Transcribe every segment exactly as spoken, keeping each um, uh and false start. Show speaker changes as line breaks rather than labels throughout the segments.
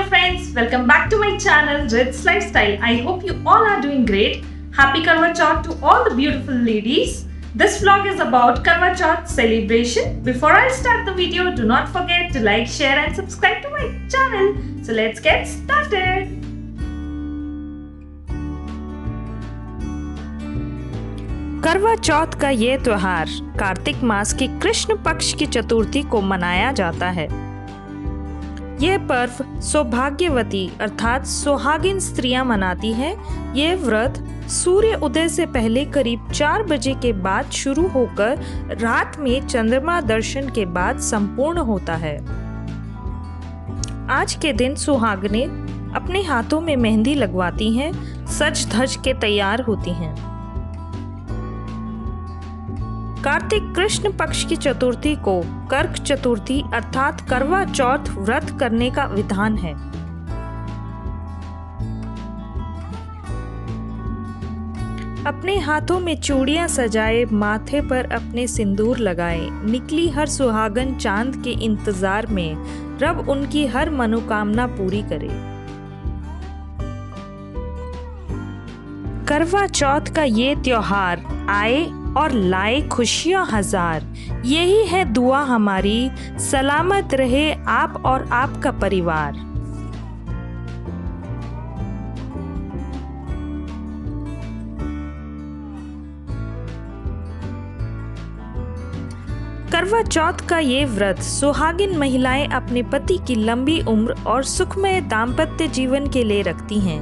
friends, welcome back to my channel Red's Lifestyle. I hope you all are doing great. Happy Karwa Chauth to all the beautiful ladies. This vlog is about Karwa Chauth celebration. Before I start the video, do not forget to like, share and subscribe to my channel. So let's get started. करवा चौथ का ये त्योहार कार्तिक मास की कृष्ण पक्ष की चतुर्थी को मनाया जाता है। यह पर्व सौभाग्यवती अर्थात सुहागिन स्त्रियां मनाती हैं। यह व्रत सूर्य उदय से पहले करीब चार बजे के बाद शुरू होकर रात में चंद्रमा दर्शन के बाद संपूर्ण होता है। आज के दिन सुहागनें अपने हाथों में मेहंदी लगवाती हैं, सज धज के तैयार होती हैं। कार्तिक कृष्ण पक्ष की चतुर्थी को कर्क चतुर्थी अर्थात करवा चौथ व्रत करने का विधान है। अपने हाथों में चूड़ियां सजाए, माथे पर अपने सिंदूर लगाए, निकली हर सुहागन चांद के इंतजार में, रब उनकी हर मनोकामना पूरी करे। करवा चौथ का ये त्योहार आए और लाए खुशियां हजार, यही है दुआ हमारी, सलामत रहे आप और आपका परिवार। करवा चौथ का ये व्रत सुहागिन महिलाएं अपने पति की लंबी उम्र और सुखमय दाम्पत्य जीवन के लिए रखती हैं।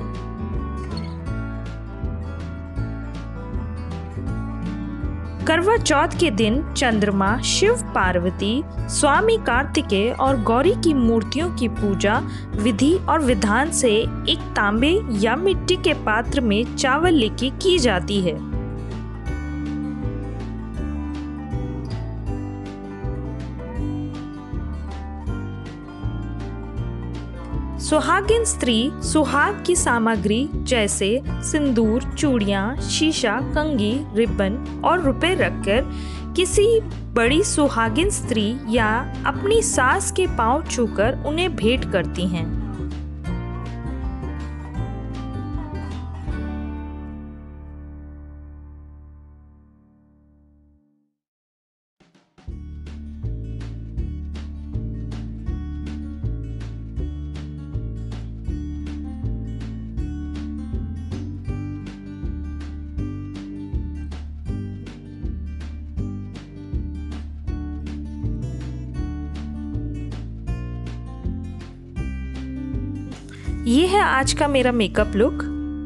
करवा चौथ के दिन चंद्रमा, शिव पार्वती, स्वामी कार्तिकेय और गौरी की मूर्तियों की पूजा विधि और विधान से एक तांबे या मिट्टी के पात्र में चावल लेके की जाती है। सुहागिन स्त्री सुहाग की सामग्री जैसे सिंदूर, चूड़ियां, शीशा, कंघी, रिबन और रुपए रखकर किसी बड़ी सुहागिन स्त्री या अपनी सास के पांव छूकर उन्हें भेंट करती हैं। ये है आज का मेरा मेकअप लुक।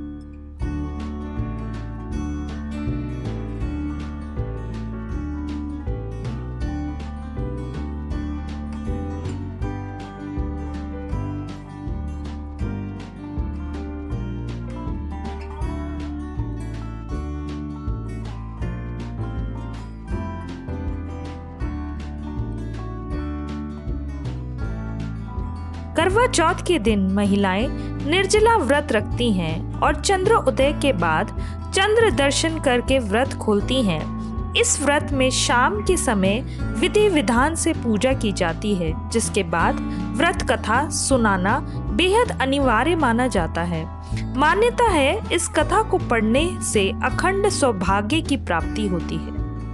करवा चौथ के दिन महिलाएं निर्जला व्रत रखती हैं और चंद्र उदय के बाद चंद्र दर्शन करके व्रत खोलती हैं। इस व्रत में शाम के समय विधि विधान से पूजा की जाती है, जिसके बाद व्रत कथा सुनाना बेहद अनिवार्य माना जाता है। मान्यता है इस कथा को पढ़ने से अखंड सौभाग्य की प्राप्ति होती है।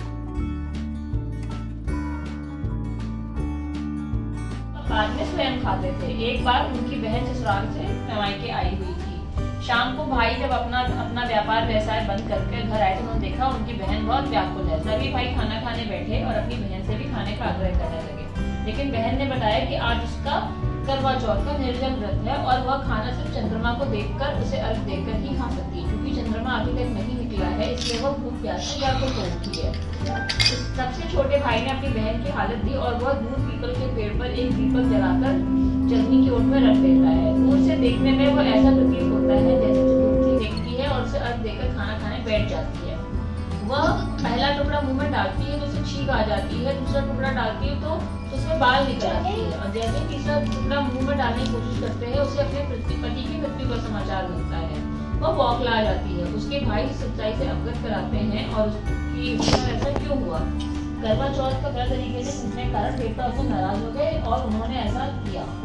बाद में स्वयं खाते थे। एक बार उनकी बहन ससुराल से मायके आई हुई थी। शाम को भाई जब अपना अपना व्यापार व्यवसाय बंद करके घर आए तो उन्होंने देखा उनकी बहन बहुत व्याकुल है। सभी भाई खाना खाने बैठे और अपनी बहन से भी खाने का आग्रह करने लगे, लेकिन बहन ने बताया कि आज उसका करवा चौथ का निर्जल व्रत है और वह खाना सिर्फ चंद्रमा को देखकर, उसे अर्घ देकर ही खा सकती है, क्योंकि चंद्रमा अभी तक नहीं निकला है, इसलिए वह भूख प्यास से व्याकुल हो उठी है। सबसे छोटे भाई ने अपनी बहन की हालत दी और वह दूर पीपल के पेड़ पर एक दीपक जलाकर जलनी की ओर में रख देता है। दूर से देखने में वह ऐसा प्रतीत होता है जैसे चतुर्थी देखती है और उसे अर्घ देकर खाना खाने बैठ जाती है। वह पहला टुकड़ा मुंह में डालती है तो उसे छींक आ जाती है, दूसरा टुकड़ा डालती है तो उसमें बाल निकल आते हैं और जैसे तीसरा टुकड़ा मुंह में डालने की कोशिश करते हैं उसे अपने पति की मृत्यु का समाचार मिलता है। वह बौखला जाती है। उसके भाई सच्चाई से अवगत कराते हैं और उसकी ऐसा क्यों हुआ। करवा चौथ का गलत तरीके से पूछने के कारण देवता उससे नाराज हो गए और उन्होंने ऐसा किया।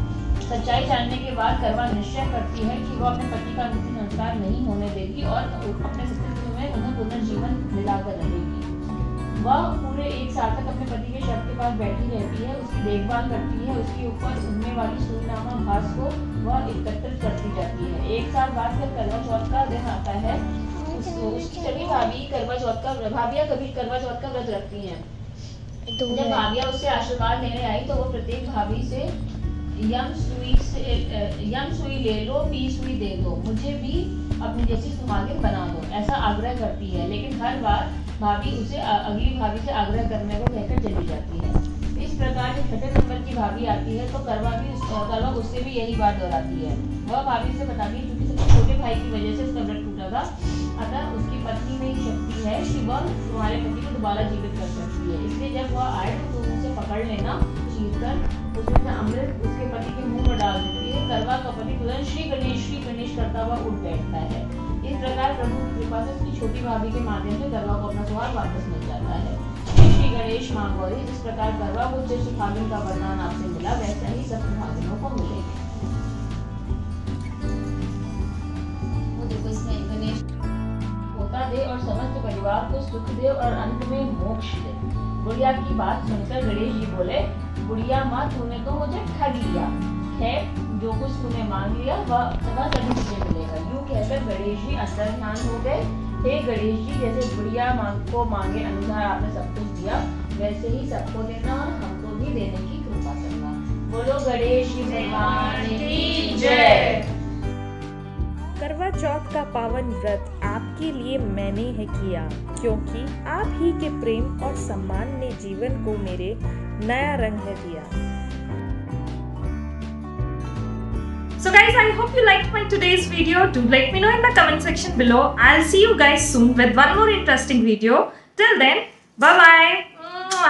सच्चाई जानने के बाद करवा निश्चय करती है कि वो अपने पति का अंतिम संस्कार नहीं होने देगी और अपने अस्तित्व में उन्हें पुनर्जीवन दिलाकर रहेगी। वह पूरे एक साल तक अपने पति के शव के पास बैठी रहती है, उसकी देखभाल करती है, उसके ऊपर उड़ने वाली सुईनामा घास को वह एकत्रित करती जाती है। एक साल बाद जब करवा चौथ का दिन आता है, उसकी सभी भाभी करवा चौथ का भाभियां कभी करवा चौथ का व्रत रखती हैं। जब भाभियां उससे आशीर्वाद लेने आई तो वो प्रत्येक भाभी से यम सुई से यम सुई ले लो, पी सुई दे दो, मुझे भी अपनी जैसी सुहागिन बना दो, ऐसा आग्रह करती है। लेकिन हर बार भाभी उसे अगली भाभी से आग्रह करने को कहकर चली जाती है। इस प्रकार जब छठे नंबर की भाभी आती है तो करवा भी करवा उससे भी यही बात दोहराती है। वह भाभी से बताती है क्योंकि सबसे छोटे भाई की वजह से उसका व्रत टूटा था, अतः उसकी पत्नी में ही शक्ति है कि वह तुम्हारे पति को दोबारा जीवित कर सकती है। इसलिए जब वह आए तो तुम उसे पकड़ लेना, चीरकर उसमें अमृत उसके पति के मुंह में डाल देती है। करवा का पति तुरंत श्री गणेश श्री गणेश करता हुआ उठ बैठता है। इस प्रकार प्रभु की कृपा से उसकी छोटी भाभी के माध्यम से करवा को अपना सुहाग वापस मिल जाता है। श्री गणेश मां गौरी, जिस प्रकार करवा को जिस सुहागिन का वरदान आपसे मिला वैसा ही सब सुहागिनों को मिलेगा। होता दे और समस्त परिवार को सुख दे और अंत में मोक्ष दे। बुढ़िया की बात सुनकर गणेश जी बोले, बुढ़िया माँ तूने तो मुझे ठग लिया, है जो कुछ तूने मांग लिया वह सभी तुझे मिलेगा। यूँ कहकर गणेश जी अंतर ध्यान हो गए। हे गणेश जी, जैसे बुढ़िया मांग को मांगे अनुसार आपने सब कुछ दिया, वैसे ही सबको देना और हमको भी देने की कृपा करना। बोलो गणेश जी भगवान की जय।
करवा चौथ का पावन व्रत आपके लिए मैंने है किया, क्योंकि आप ही के प्रेम और सम्मान ने जीवन को मेरे नया रंग है दिया।
So guys, I hope you liked my today's video. Do let me know in the comment section below. I'll see you guys soon with one more interesting video. Till then, bye bye.